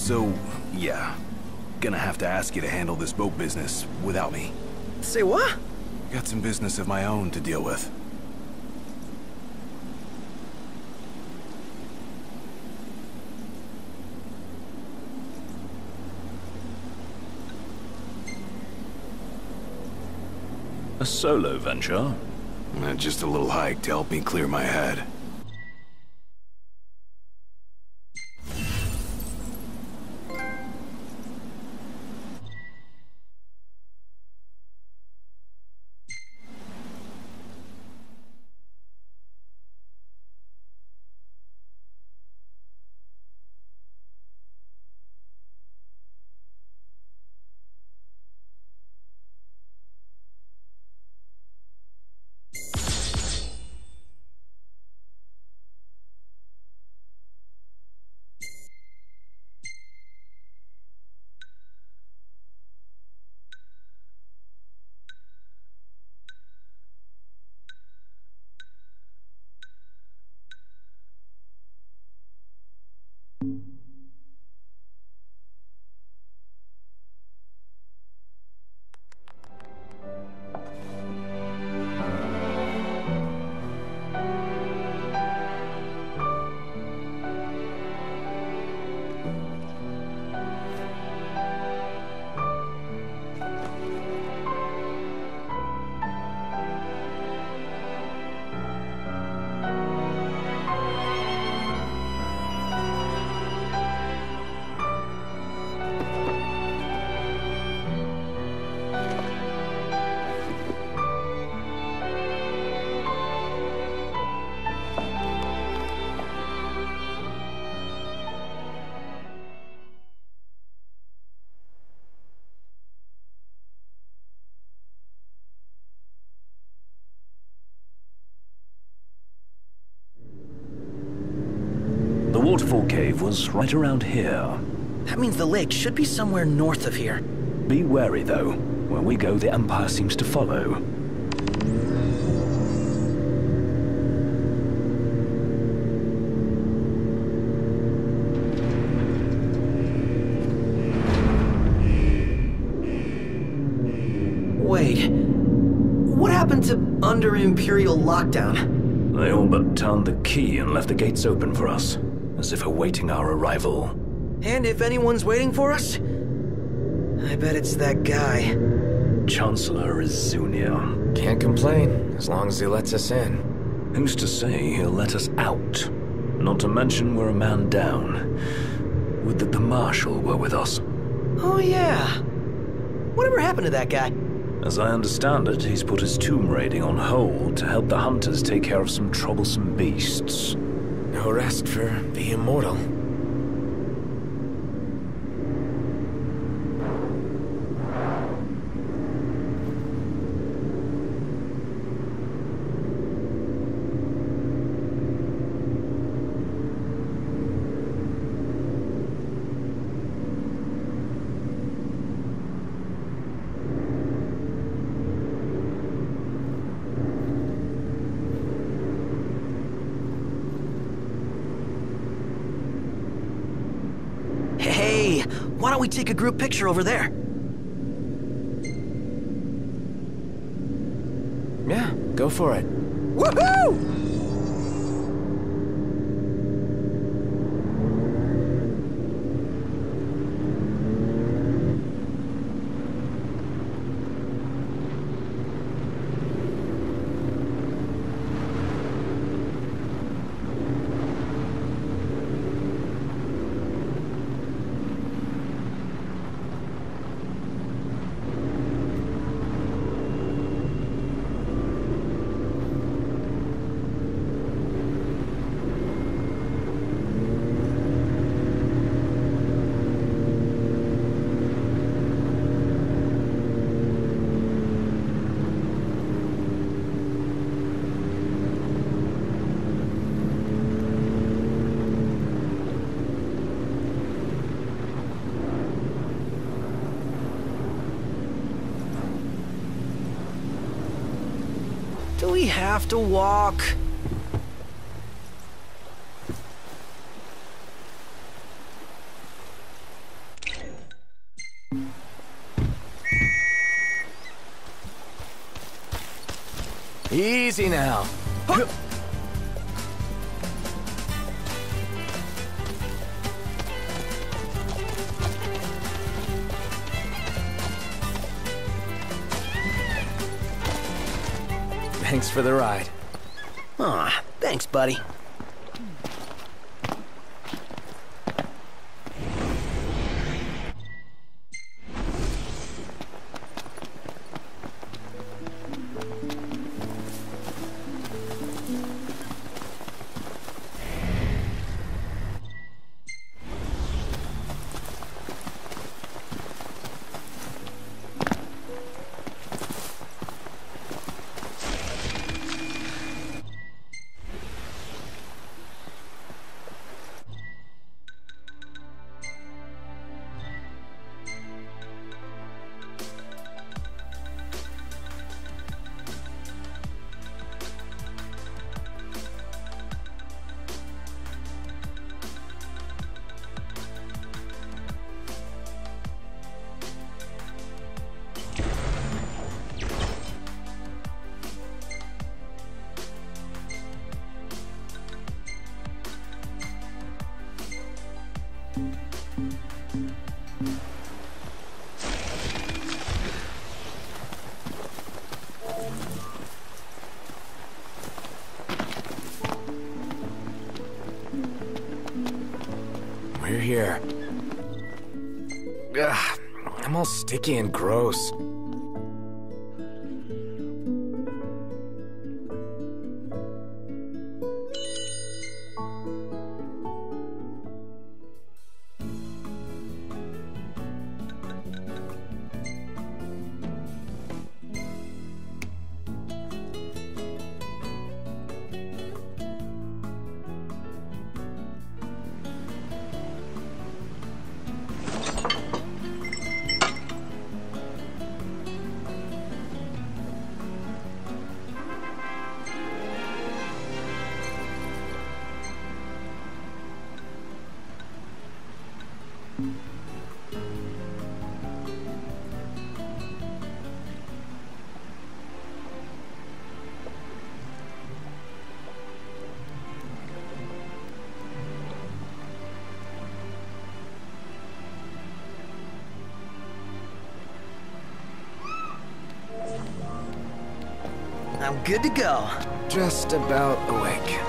So, yeah. Gonna have to ask you to handle this boat business without me. Say what? Got some business of my own to deal with. A solo venture? Just a little hike to help me clear my head. The waterfall cave was right around here. That means the lake should be somewhere north of here. Be wary, though. Where we go, the Empire seems to follow. Wait. What happened to under Imperial lockdown? They all but turned the key and left the gates open for us, as if awaiting our arrival. And if anyone's waiting for us, I bet it's that guy. Chancellor Izunia. Can't complain, as long as he lets us in. Who's to say he'll let us out? Not to mention we're a man down. Would that the Marshal were with us. Oh yeah. Whatever happened to that guy? As I understand it, he's put his tomb raiding on hold to help the hunters take care of some troublesome beasts. No rest for the immortal. Hey, why don't we take a group picture over there? Yeah, go for it. Woohoo! Do we have to walk? Easy now. Thanks for the ride. Aw, thanks, buddy. We're here. Ugh, I'm all sticky and gross. I'm good to go. Just about awake.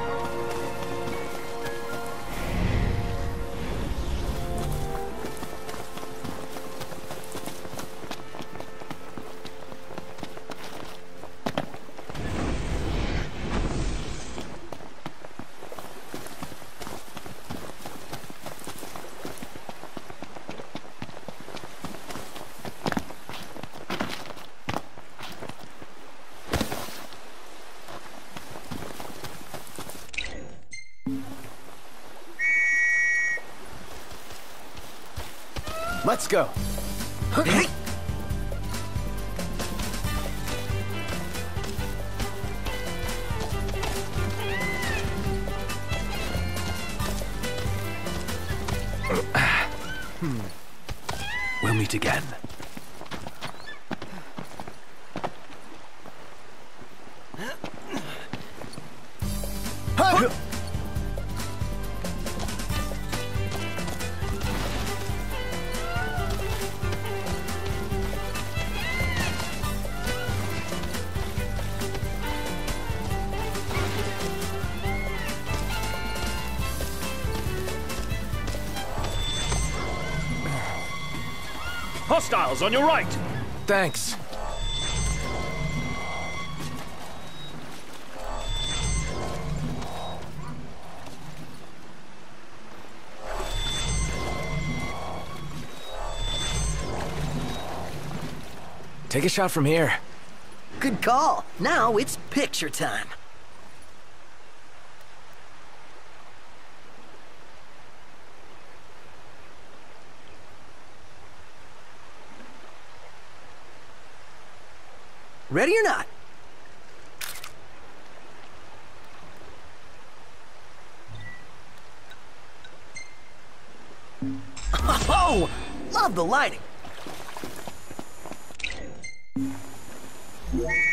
Let's go. Hey! We'll meet again. Hostiles on your right! Thanks. Take a shot from here. Good call. Now it's picture time. Ready or not? Oh, love the lighting.